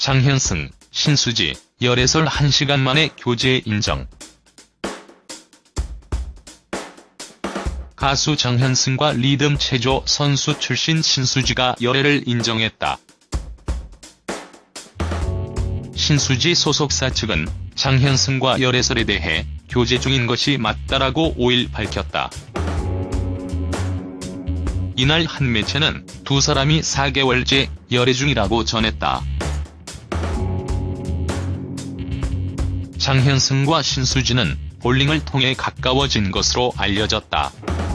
장현승, 신수지, 열애설 1시간 만에 교제 인정. 가수 장현승과 리듬 체조 선수 출신 신수지가 열애를 인정했다. 신수지 소속사 측은 장현승과 열애설에 대해 교제 중인 것이 맞다라고 5일 밝혔다. 이날 한 매체는 두 사람이 4개월째 열애 중이라고 전했다. 장현승과 신수지는 볼링을 통해 가까워진 것으로 알려졌다.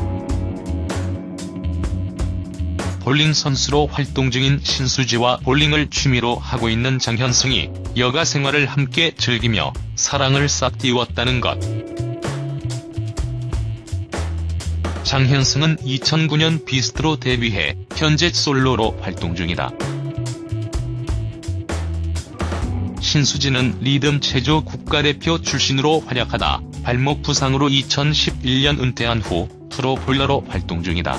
볼링 선수로 활동 중인 신수지와 볼링을 취미로 하고 있는 장현승이 여가 생활을 함께 즐기며 사랑을 싹틔웠다는 것. 장현승은 2009년 비스트로 데뷔해 현재 솔로로 활동 중이다. 신수지는 리듬 체조 국가대표 출신으로 활약하다 발목 부상으로 2011년 은퇴한 후 프로 볼러로 활동 중이다.